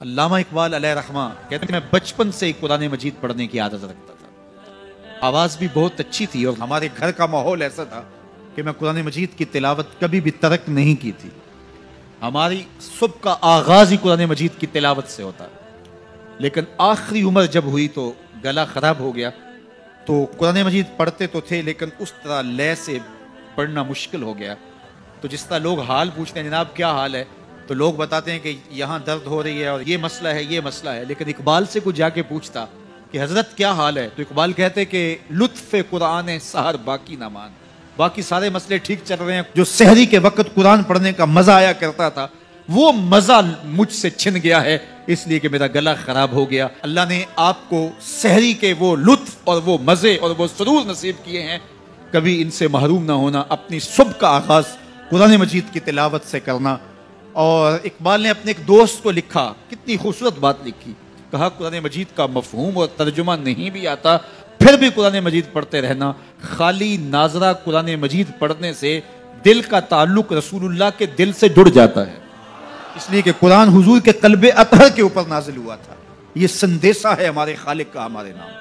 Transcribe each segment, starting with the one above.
علامہ اقبال علیہ رحمہ کہتے ہیں میں بچپن سے ہی قرآن مجید پڑھنے کی عادت رکھتا تھا، آواز بھی بہت اچھی تھی اور ہمارے گھر کا ماحول ایسا تھا کہ میں قرآن مجید کی تلاوت کبھی بھی ترک نہیں کی تھی۔ ہماری صبح کا آغاز ہی قرآن مجید کی تلاوت سے ہوتا، لیکن آخری عمر جب ہوئی تو گلا خراب ہو گیا، تو قرآن مجید پڑھتے تو تھے لیکن اس طرح لے سے پڑھنا مشکل ہو گیا۔ تو جس طرح لوگ حال پوچھتے ہیں جناب کیا حال ہے، تو لوگ بتاتے ہیں کہ یہاں درد ہو رہی ہے اور یہ مسئلہ ہے یہ مسئلہ ہے، لیکن اقبال سے کوئی جا کے پوچھتا کہ حضرت کیا حال ہے، تو اقبال کہتے کہ لطف قرآن سحر باقی نہ مان، باقی سارے مسئلے ٹھیک چل رہے ہیں، جو سحری کے وقت قرآن پڑھنے کا مزہ آیا کرتا تھا وہ مزہ مجھ سے چھن گیا ہے، اس لیے کہ میرا گلا خراب ہو گیا۔ اللہ نے آپ کو سحری کے وہ لطف اور وہ مزے اور وہ سرور نصیب کیے ہیں، کبھی ان سے محروم نہ ہونا، اپنی صبح کا آغاز قرآن مجید کی تلاوت سے کرنا۔ اور اقبال نے اپنے ایک دوست کو لکھا، کتنی خوبصورت بات لکھی، کہا قرآن مجید کا مفہوم اور ترجمہ نہیں بھی آتا پھر بھی قرآن مجید پڑھتے رہنا، خالی ناظرہ قرآن مجید پڑھنے سے دل کا تعلق رسول اللہ کے دل سے جڑ جاتا ہے، اس لیے کہ قرآن حضور کے قلب اطہر کے اوپر نازل ہوا تھا، یہ سندیسہ ہے ہمارے خالق کا ہمارے نام۔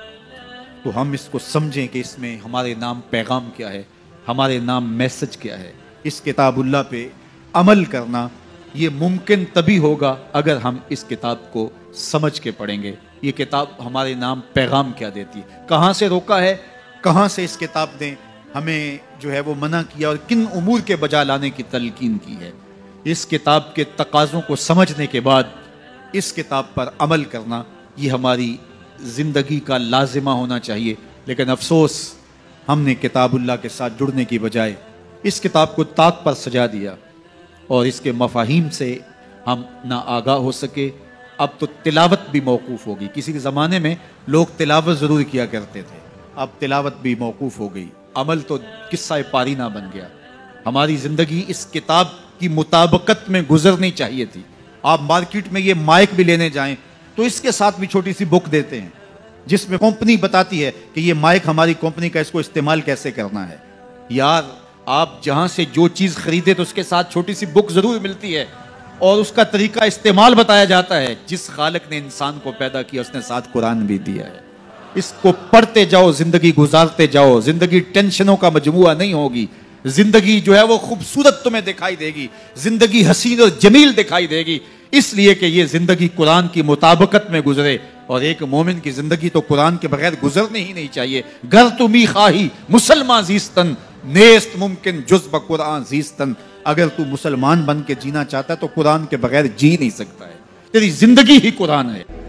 تو ہم اس کو سمجھیں کہ اس میں ہمارے نام پیغام کیا ہے، ہمارے نام میسج کیا ہے۔ اس کتاب اللہ پہ عمل کرنا یہ ممکن تبھی ہوگا اگر ہم اس کتاب کو سمجھ کے پڑھیں گے۔ یہ کتاب ہمارے نام پیغام کیا دیتی ہے، کہاں سے روکا ہے، کہاں سے اس کتاب نے ہمیں جو ہے وہ منع کیا اور کن امور کے بجا لانے کی تلقین کی ہے۔ اس کتاب کے تقاضوں کو سمجھنے کے بعد اس کتاب پر عمل کرنا یہ ہماری زندگی کا لازمہ ہونا چاہیے، لیکن افسوس ہم نے کتاب اللہ کے ساتھ جڑنے کی بجائے اس کتاب کو طاق پر سجا دیا اور اس کے مفاہیم سے ہم نہ آگاہ ہو سکے۔ اب تو تلاوت بھی موقوف ہوگی، کسی کے زمانے میں لوگ تلاوت ضرور کیا کرتے تھے، اب تلاوت بھی موقوف ہو گئی، عمل تو قصہ پارینہ بن گیا۔ ہماری زندگی اس کتاب کی مطابقت میں گزرنی چاہیے تھی۔ آپ مارکیٹ میں یہ مائک بھی لینے جائیں تو اس کے ساتھ بھی چھوٹی سی بک دیتے ہیں جس میں کمپنی بتاتی ہے کہ یہ مائک ہماری کمپنی کا، اس کو استعمال کیسے کرنا ہے۔ یار آپ جہاں سے جو چیز خریدے تو اس کے ساتھ چھوٹی سی بک ضرور ملتی ہے اور اس کا طریقہ استعمال بتایا جاتا ہے۔ جس خالق نے انسان کو پیدا کیا اس نے ساتھ قرآن بھی دیا ہے، اس کو پڑھتے جاؤ، زندگی گزارتے جاؤ۔ زندگی ٹینشنوں کا مجموعہ نہیں ہوگی، زندگی جو ہے وہ خوبصورت تمہیں دکھائی دے گی، زندگی حسین اور جمیل دکھائی دے گی، اس لیے کہ یہ زندگی قرآن کی مطابقت میں گزرے۔ اور ایک مومن کی زندگی تو قرآن کے بغیر گزرنے ہی نہیں چاہیے۔ گر تمی خواہی مسلمان زیستن نیست ممکن جز بقرآن زیستن، اگر تو مسلمان بن کے جینا چاہتا ہے تو قرآن کے بغیر جی نہیں سکتا ہے، تیری زندگی ہی قرآن ہے۔